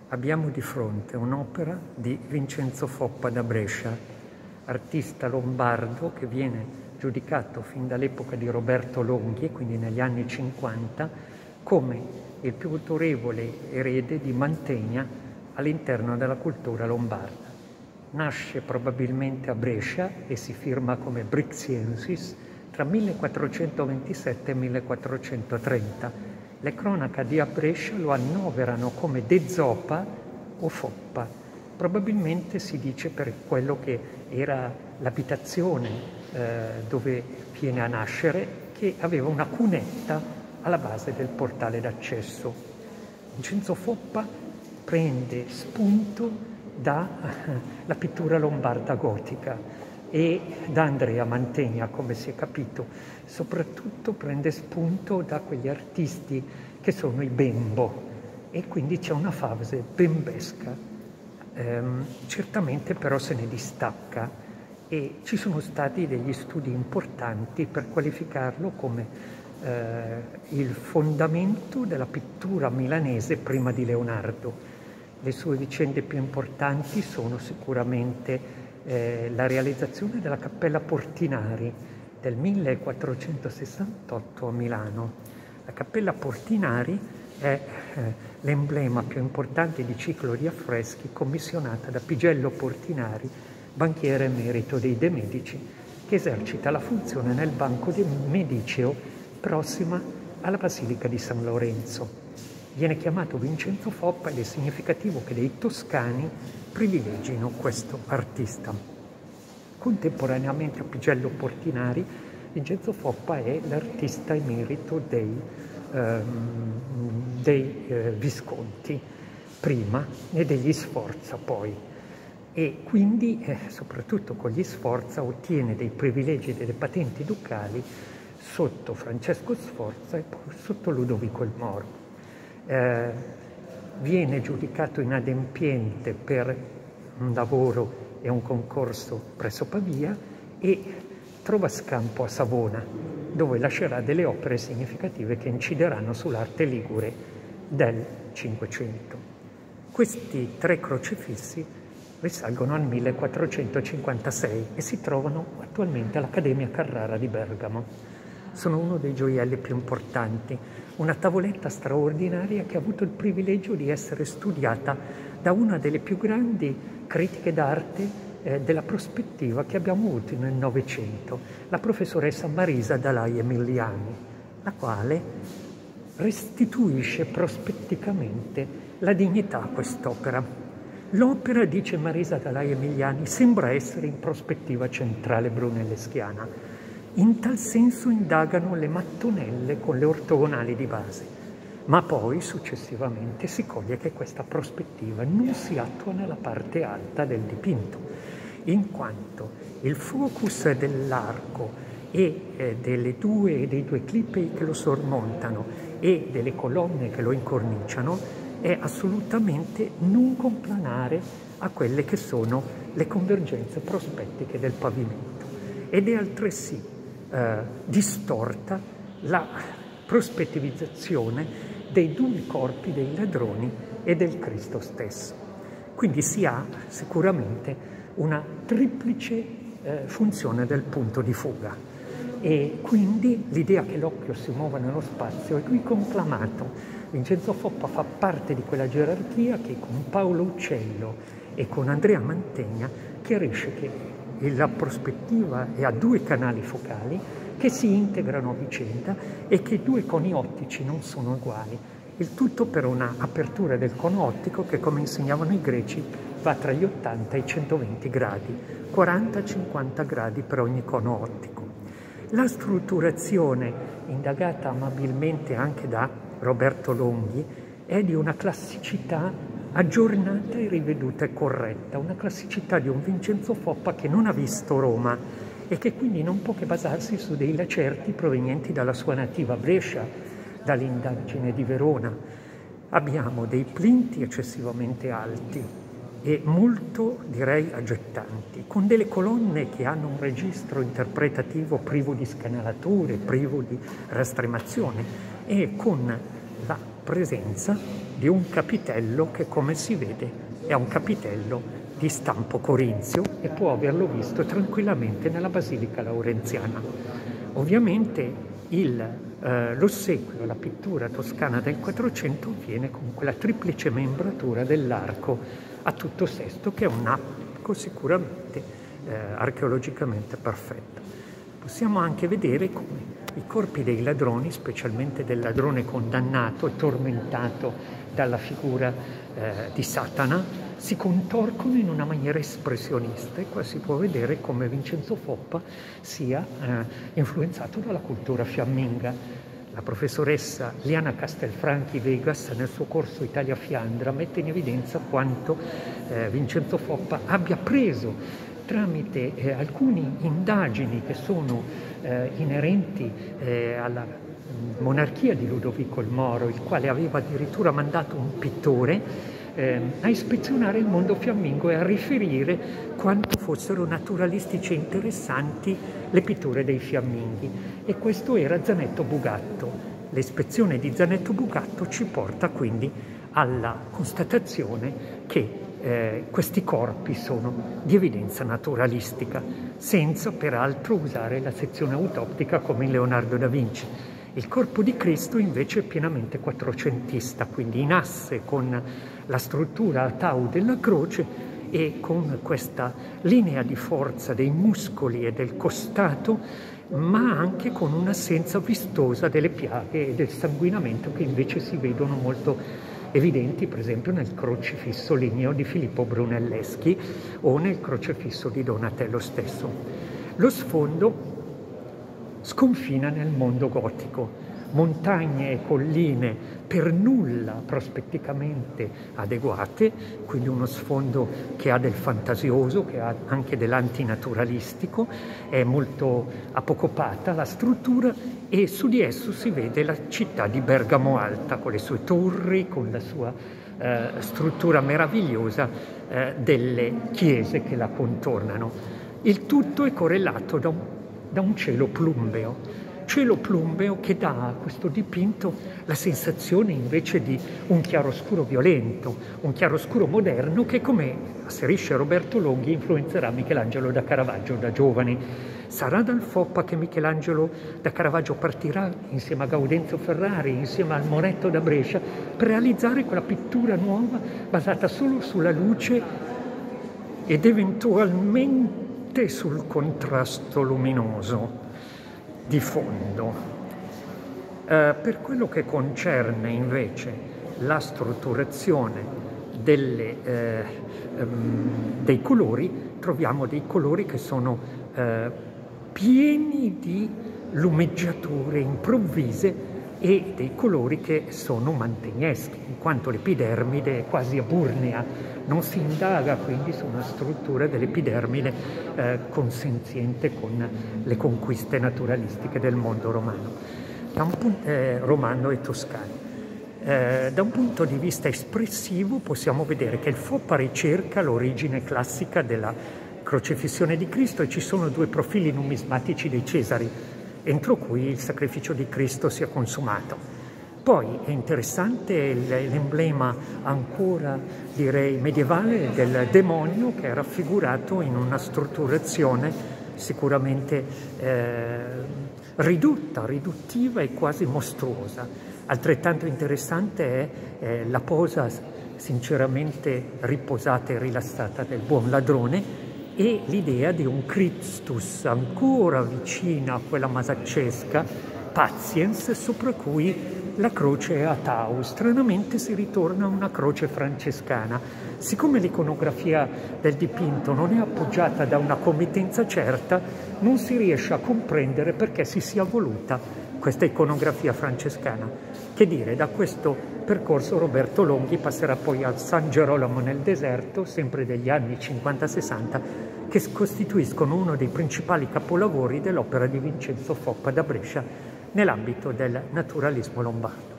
Abbiamo di fronte un'opera di Vincenzo Foppa da Brescia, artista lombardo che viene giudicato fin dall'epoca di Roberto Longhi, quindi negli anni 50, come il più autorevole erede di Mantegna all'interno della cultura lombarda. Nasce probabilmente a Brescia e si firma come Brixiensis tra 1427 e 1430. Le cronache di Brescia lo annoverano come De Zopa o Foppa. Probabilmente si dice per quello che era l'abitazione dove viene a nascere, che aveva una cunetta alla base del portale d'accesso. Vincenzo Foppa prende spunto dalla pittura lombarda gotica e da Andrea Mantegna, come si è capito. Soprattutto prende spunto da quegli artisti che sono i Bembo, e quindi c'è una fase bembesca. Certamente però se ne distacca, e ci sono stati degli studi importanti per qualificarlo come il fondamento della pittura milanese prima di Leonardo. Le sue vicende più importanti sono sicuramente la realizzazione della Cappella Portinari del 1468 a Milano. La Cappella Portinari è l'emblema più importante di ciclo di affreschi commissionata da Pigello Portinari, banchiere emerito dei De Medici, che esercita la funzione nel Banco di Mediceo prossima alla Basilica di San Lorenzo. Viene chiamato Vincenzo Foppa ed è significativo che dei toscani privilegino questo artista. Contemporaneamente a Pigello Portinari, Vincenzo Foppa è l'artista emerito dei Visconti prima e degli Sforza poi, e quindi soprattutto con gli Sforza ottiene dei privilegi e delle patenti ducali sotto Francesco Sforza e poi sotto Ludovico il Moro. Viene giudicato inadempiente per un lavoro e un concorso presso Pavia e trova scampo a Savona, dove lascerà delle opere significative che incideranno sull'arte ligure del Cinquecento. Questi 3 crocefissi risalgono al 1456 e si trovano attualmente all'Accademia Carrara di Bergamo. Sono uno dei gioielli più importanti, una tavoletta straordinaria che ha avuto il privilegio di essere studiata da una delle più grandi critiche d'arte della prospettiva che abbiamo avuto nel Novecento, la professoressa Marisa Dalai Emiliani, la quale restituisce prospetticamente la dignità a quest'opera. L'opera, dice Marisa Dalai Emiliani, sembra essere in prospettiva centrale brunelleschiana. In tal senso indagano le mattonelle con le ortogonali di base, ma poi successivamente si coglie che questa prospettiva non si attua nella parte alta del dipinto, in quanto il focus dell'arco e dei due clipei che lo sormontano e delle colonne che lo incorniciano è assolutamente non complanare a quelle che sono le convergenze prospettiche del pavimento, ed è altresì distorta la prospettivizzazione dei 2 corpi dei ladroni e del Cristo stesso. Quindi si ha sicuramente una triplice funzione del punto di fuga, e quindi l'idea che l'occhio si muova nello spazio è qui conclamato. Vincenzo Foppa fa parte di quella gerarchia che con Paolo Uccello e con Andrea Mantegna chiarisce che la prospettiva è a 2 canali focali che si integrano a vicenda e che 2 coni ottici non sono uguali. Il tutto per una apertura del cono ottico che, come insegnavano i greci, va tra gli 80 e i 120 gradi, 40-50 gradi per ogni cono ottico. La strutturazione, indagata amabilmente anche da Roberto Longhi, è di una classicità aggiornata e riveduta e corretta, una classicità di un Vincenzo Foppa che non ha visto Roma e che quindi non può che basarsi su dei lacerti provenienti dalla sua nativa Brescia, dall'indagine di Verona. Abbiamo dei plinti eccessivamente alti e molto, direi, aggettanti, con delle colonne che hanno un registro interpretativo privo di scanalature, privo di rastremazione, e con la presenza di un capitello che, come si vede, è un capitello di stampo corinzio e può averlo visto tranquillamente nella Basilica Laurenziana. Ovviamente l'ossequio alla pittura toscana del 400 viene con quella triplice membratura dell'arco a tutto sesto, che è un arco sicuramente archeologicamente perfetto. Possiamo anche vedere come i corpi dei ladroni, specialmente del ladrone condannato e tormentato dalla figura di Satana, si contorcono in una maniera espressionista, e qua si può vedere come Vincenzo Foppa sia influenzato dalla cultura fiamminga. La professoressa Liana Castelfranchi Vegas nel suo corso Italia-Fiandra mette in evidenza quanto Vincenzo Foppa abbia preso, tramite alcune indagini che sono inerenti alla monarchia di Ludovico il Moro, il quale aveva addirittura mandato un pittore a ispezionare il mondo fiammingo e a riferire quanto fossero naturalistici e interessanti le pitture dei fiamminghi. E questo era Zanetto Bugatto. L'ispezione di Zanetto Bugatto ci porta quindi alla constatazione che questi corpi sono di evidenza naturalistica, senza peraltro usare la sezione autoptica come in Leonardo da Vinci. Il corpo di Cristo invece è pienamente quattrocentista, quindi in asse con la struttura a tau della croce e con questa linea di forza dei muscoli e del costato, ma anche con un'assenza vistosa delle piaghe e del sanguinamento che invece si vedono molto evidenti, per esempio nel crocifisso ligneo di Filippo Brunelleschi o nel crocifisso di Donatello stesso. Lo sfondo sconfina nel mondo gotico, montagne e colline per nulla prospetticamente adeguate, quindi uno sfondo che ha del fantasioso, che ha anche dell'antinaturalistico, è molto apocopata la struttura, e su di esso si vede la città di Bergamo Alta con le sue torri, con la sua struttura meravigliosa delle chiese che la contornano. Il tutto è correlato da un cielo plumbeo che dà a questo dipinto la sensazione invece di un chiaroscuro violento, un chiaroscuro moderno che, come asserisce Roberto Longhi, influenzerà Michelangelo da Caravaggio da giovane. Sarà dal Foppa che Michelangelo da Caravaggio partirà insieme a Gaudenzio Ferrari, insieme al Moretto da Brescia, per realizzare quella pittura nuova basata solo sulla luce ed eventualmente sul contrasto luminoso di fondo. Per quello che concerne invece la strutturazione dei colori, troviamo dei colori che sono pieni di lumeggiature improvvise e dei colori che sono mantegneschi, in quanto l'epidermide è quasi aburnea, non si indaga quindi su una struttura dell'epidermide consenziente con le conquiste naturalistiche del mondo romano, romano e toscano. Da un punto di vista espressivo possiamo vedere che il Foppa ricerca l'origine classica della crocifissione di Cristo e ci sono due profili numismatici dei Cesari, entro cui il sacrificio di Cristo si è consumato. Poi è interessante l'emblema ancora, direi, medievale del demonio, che è raffigurato in una strutturazione sicuramente riduttiva e quasi mostruosa. Altrettanto interessante è la posa sinceramente riposata e rilassata del buon ladrone, e l'idea di un Christus ancora vicina a quella masaccesca, Patiens, sopra cui la croce è a tau. Stranamente si ritorna a una croce francescana. Siccome l'iconografia del dipinto non è appoggiata da una committenza certa, non si riesce a comprendere perché si sia voluta questa iconografia francescana. Che dire, da questo percorso Roberto Longhi passerà poi al San Gerolamo nel deserto, sempre degli anni 50-60, che costituiscono uno dei principali capolavori dell'opera di Vincenzo Foppa da Brescia nell'ambito del naturalismo lombardo.